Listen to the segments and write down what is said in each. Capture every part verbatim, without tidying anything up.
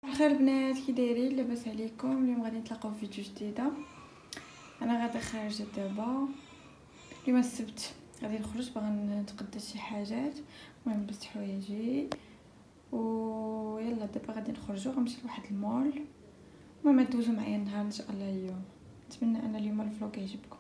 الخير البنات، كي دايرين؟ لاباس عليكم؟ اليوم غادي نتلاقاو في فيديو جديده. انا غادا خارجه دابا، اليوم السبت غادي نخرج، باغا نتقدى شي حاجات، المهم لبست حوايجي و يلا دابا غادي نخرجوا، غنمشي لواحد المول. المهم دوزوا معايا النهار ان شاء الله اليوم. نتمنى ان اليوم الفلوق يعجبكم.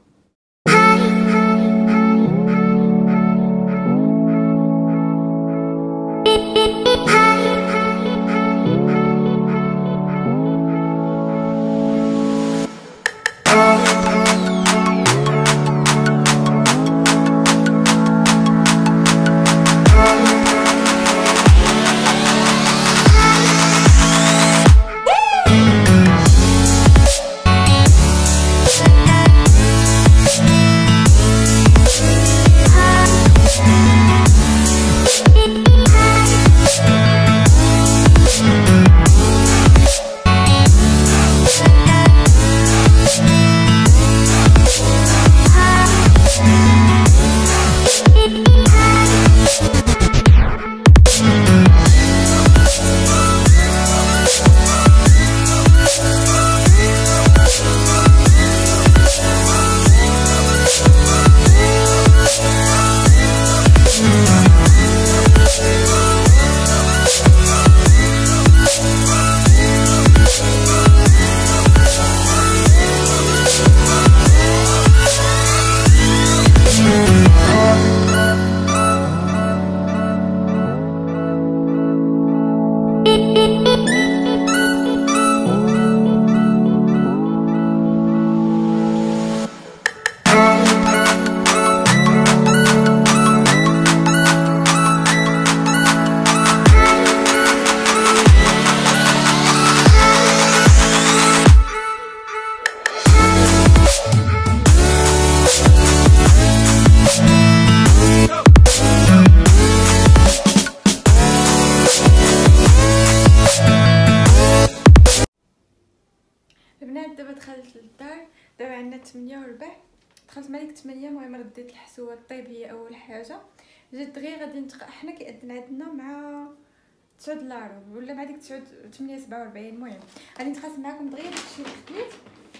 البنات دابا دخلت للدار، دابا عندنا ثمانية وربع، دخلت مالك ثمانية. المهم رديت الحسوه الطيب هي اول حاجه، جات دغيا غادي نتق... حنا كيأذن عندنا مع تسعة لارو ولا مع ديك تسعة ثمانية سبعة وأربعين. المهم غادي نتقاسم معكم دغيا داكشي اللي خديت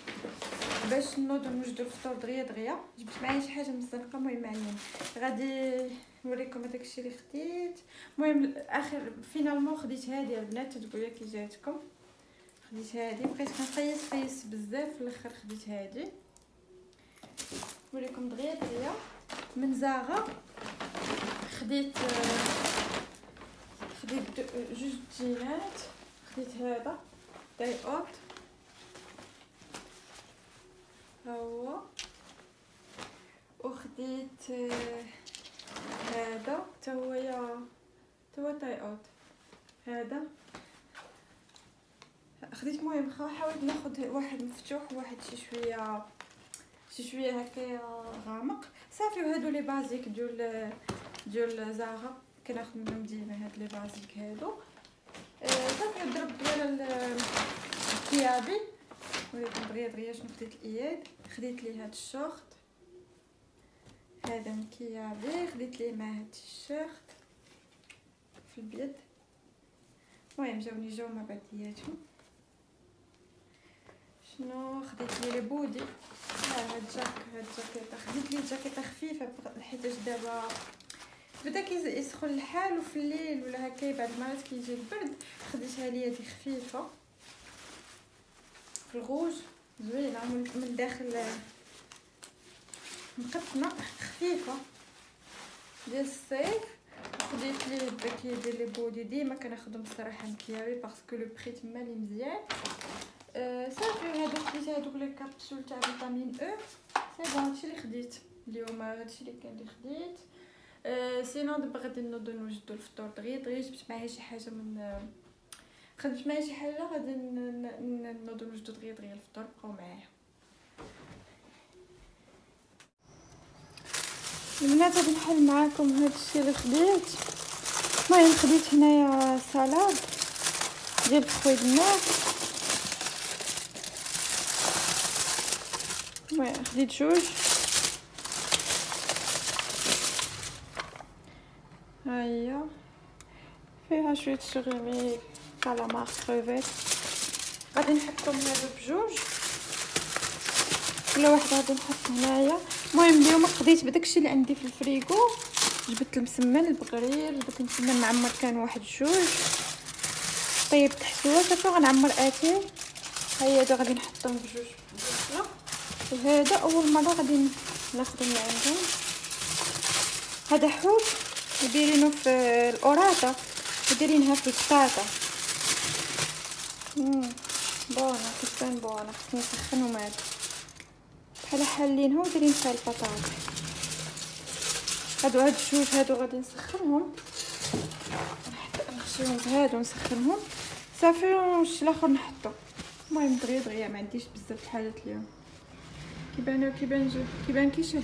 باش نوضو نوجدو الفطور دغيا دغيا. جبت معايا شي حاجه من الزنقه، المهم معايا غادي نوريكم داكشي اللي خديت. المهم اخر فينالمون خديت هذه البنات، تقولوا كي جاتكم. خديت هذه، بقيت كنقيس قيس بزاف، في الاخر خديت هذه. نوريكم دغيا دغيا. من زاغا خديت خديت جوج جينات، خديت هذا داي اوت ها هو، وخديت هذا حتى هو يا حتى هو داي اوت هذا خديت. المهم حاولت ناخذ واحد مفتوح وواحد شي شويه شي شويه هكايا غامق صافي. وهادو لي بازيك ديال ديال زاغا كناخذ منهم ديما هاد لي بازيك هادو. آه صافي ضربت ديال الكيابي. ولكن دغيا دغيا شنو خديت الاياد، خديت ليه هاد الشورت هذا من كيابي، خديت ليه مع هاد التيشيرت في البيض. المهم جاوني جاو مع بعضياتهم. شنو خديت لي البودي، ها هاد جاك هاد جاكيطه، خديت لي جاكيطه خفيفه حيتاش دابا بدا كيسخن الحال، وفي الليل ولا هكا بعد المرات كيجي البرد. خديتها لي هذه خفيفه في الغوج، زوينه من الداخل مقطنه خفيفه ديال الصيف. خديت لي الباكيه ديال لي بودي، ديما كناخذهم الصراحه من كيابي باسكو لو بري تما لي مزيان. أه صافي هادو خديت هادوك لي كابسول تاع فيتامين او. سي بون هادشي اللي خديت اليوم، هادشي اللي كان اللي خديت. أه سينو دابا غادي نوضو نوجدو الفطور دغيا دغيا. جبت معايا شي حاجه من خدمت معايا شي حاجه، غادي نوضو نوجدو دغيا دغيا الفطور. بقاو معايا البنات، غادي نحل معاكم هادشي اللي خديت. المهم خديت هنايا سالاد ديال الفخوي الناع. المهم خديت جوج، ها هي فيها شويه سيراميك كالامار كروفيت. غادي نحطهم هادو بجوج، كل واحد غادي نحط هنايا. المهم اليوم قضيت بداكشي اللي عندي في الفريغو، جبت المسمن البقرير، داك المسمن معمر كان واحد جوج، طيبت حسوه صافي غنعمر اتاي. هيا هادو غادي نحطهم بجوج بوصله، وهذا اول مره غادي ناخذو من عندهم. هذا حوت وديرينو في الاوراطه وديرينها في البطاطا. امم بونه كتبان بونه، خصني نسخنهم هادو بحال حالينها وديرين فيها البطاطا. هادو هاد الجوج هادو غادي نسخنهم، نحط نخشيهم في هادو نسخنهم صافي، وش الاخر نحطو. المهم دغيا دغيا ما عنديش بزاف الحاجات اليوم. كيبانو كيبان جو كيبان كيشهي.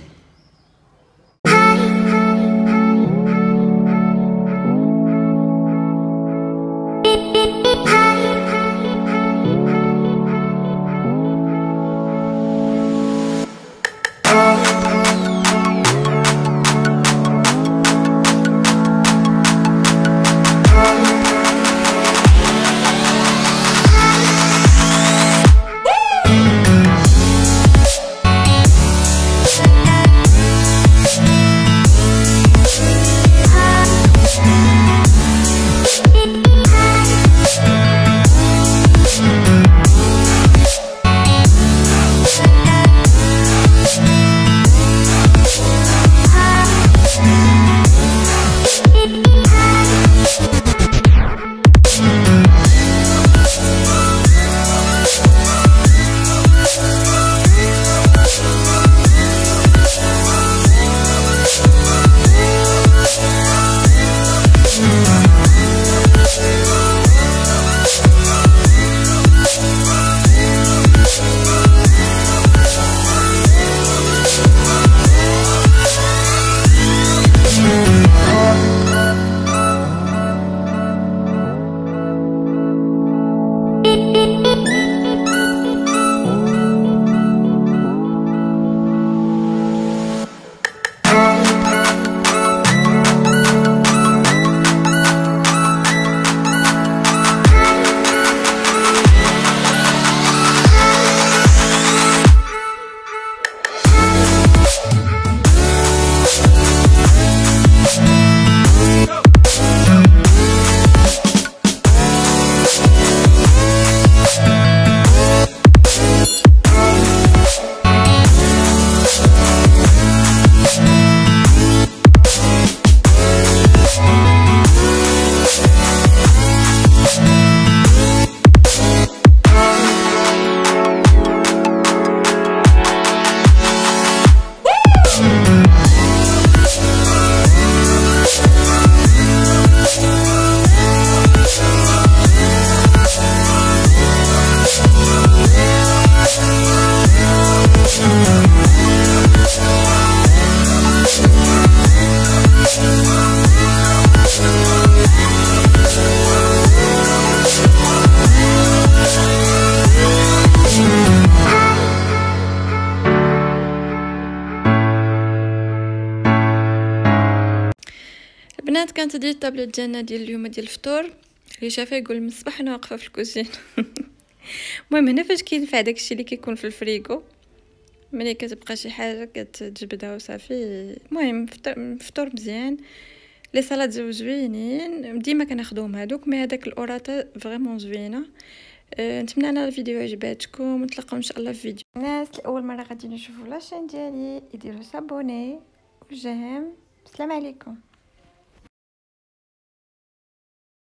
البنات كانت هذه الطابله ديالنا ديال اليوم ديال الفطور. اللي شافها يقول من الصباح انا واقفه في الكوزين. المهم هنا فاش كينفع داكشي اللي كيكون في الفريغو، ملي كتبقى شي حاجه كتجبدها وصافي. المهم فطور مزيان، لي سلطات زوينين ديما كناخذوهم هادوك، مي هذاك الاوراتا فريمون زوينه. أه نتمنى ان الفيديو عجباتكم، نتلاقاو ان شاء الله في فيديو. الناس اللي اول مره غادي يشوفوا لاشين ديالي يديروا سابوني وجيم. السلام عليكم.